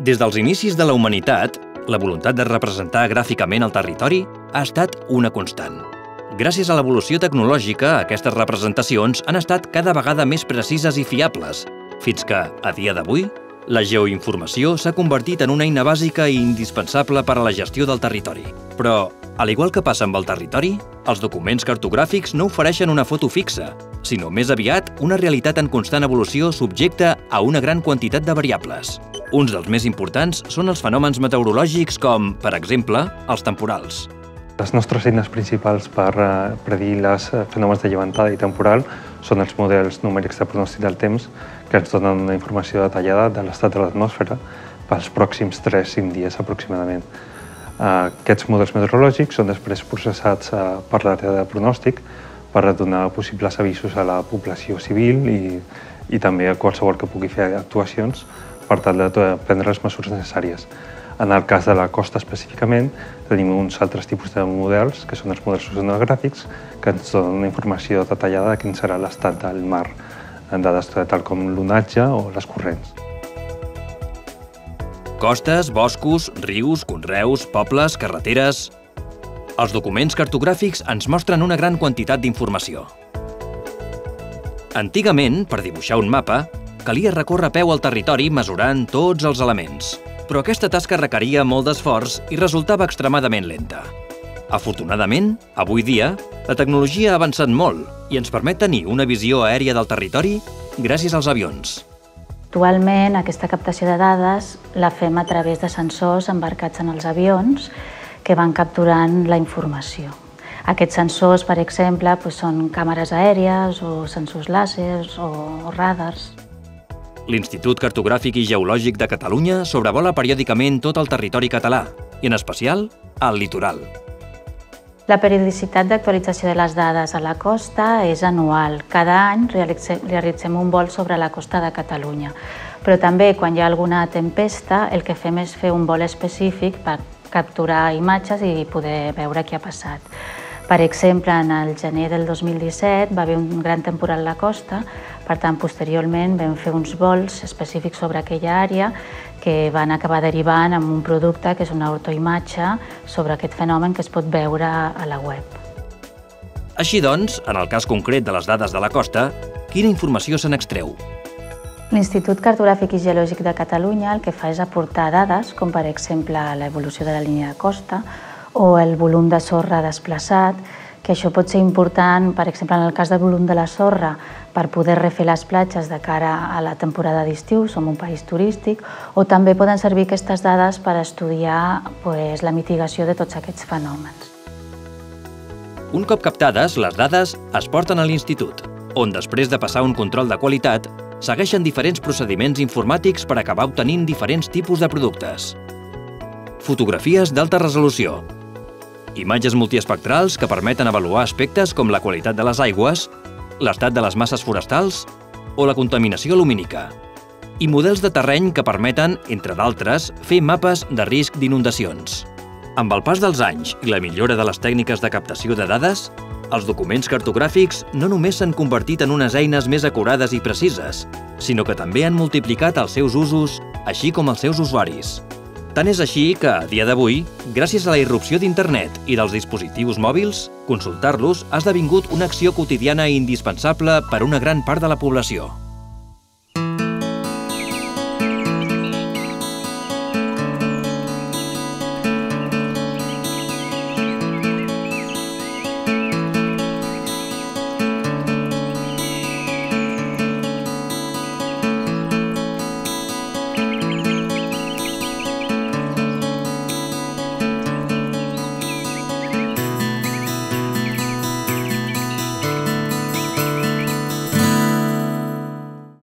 Des dels inicis de la humanitat, la voluntat de representar gràficament el territori ha estat una constant. Gràcies a l'evolució tecnològica, aquestes representacions han estat cada vegada més precises i fiables, fins que, a dia d'avui, la geoinformació s'ha convertit en una eina bàsica i indispensable per a la gestió del territori. Però, al igual que passa amb el territori, els documents cartogràfics no ofereixen una foto fixa, sinó més aviat una realitat en constant evolució subjecta a una gran quantitat de variables. Uns dels més importants són els fenòmens meteorològics com, per exemple, els temporals. Les nostres eines principals per predir els fenòmens de llevantada i temporal són els models numèrics de pronòstic del temps, que ens donen una informació detallada de l'estat de l'atmosfera pels pròxims 3-5 dies aproximadament. Aquests models meteorològics són després processats per l'àrea de pronòstic per donar possibles avisos a la població civil i també a qualsevol que pugui fer actuacions per tal de prendre les mesures necessàries. En el cas de la costa específicament, tenim uns altres tipus de models, que són els models oceanogràfics, que ens donen una informació detallada de quin serà l'estat del mar, en dades tal com l'onatge o les corrents. Costes, boscos, rius, conreus, pobles, carreteres... Els documents cartogràfics ens mostren una gran quantitat d'informació. Antigament, per dibuixar un mapa, calia recórrer a peu al territori mesurant tots els elements. Però aquesta tasca requeria molt d'esforç i resultava extremadament lenta. Afortunadament, avui dia, la tecnologia ha avançat molt i ens permet tenir una visió aèria del territori gràcies als avions. Actualment, aquesta captació de dades la fem a través de sensors embarcats en els avions que van capturant la informació. Aquests sensors, per exemple, són càmeres aèries o sensors làsers o radars. L'Institut Cartogràfic i Geològic de Catalunya sobrevola periòdicament tot el territori català, i en especial el litoral. La periodicitat d'actualització de les dades a la costa és anual. Cada any realitzem un vol sobre la costa de Catalunya. Però també, quan hi ha alguna tempesta, el que fem és fer un vol específic per capturar imatges i poder veure què ha passat. Per exemple, en el gener del 2017 va haver un gran temporal a la costa, per tant, posteriorment vam fer uns vols específics sobre aquella àrea que van acabar derivant en un producte que és una autoimatge sobre aquest fenomen que es pot veure a la web. Així doncs, en el cas concret de les dades de la costa, quina informació se n'extreu? L'Institut Cartogràfic i Geològic de Catalunya el que fa és aportar dades, com per exemple l'evolució de la línia de costa o el volum de sorra desplaçat, que això pot ser important, per exemple, en el cas del volum de la sorra, per poder refer les platges de cara a la temporada d'estiu, som un país turístic, o també poden servir aquestes dades per estudiar la mitigació de tots aquests fenòmens. Un cop captades, les dades es porten a l'Institut, on després de passar un control de qualitat, segueixen diferents procediments informàtics per acabar obtenint diferents tipus de productes. Fotografies d'alta resolució, imatges multiespectrals que permeten avaluar aspectes com la qualitat de les aigües, l'estat de les masses forestals o la contaminació lumínica, i models de terreny que permeten, entre d'altres, fer mapes de risc d'inundacions. Amb el pas dels anys i la millora de les tècniques de captació de dades, els documents cartogràfics no només s'han convertit en unes eines més acurades i precises, sinó que també han multiplicat els seus usos, així com els seus usuaris. Tant és així que, a dia d'avui, gràcies a la irrupció d'Internet i dels dispositius mòbils, consultar-los ha esdevingut una acció quotidiana i indispensable per a una gran part de la població.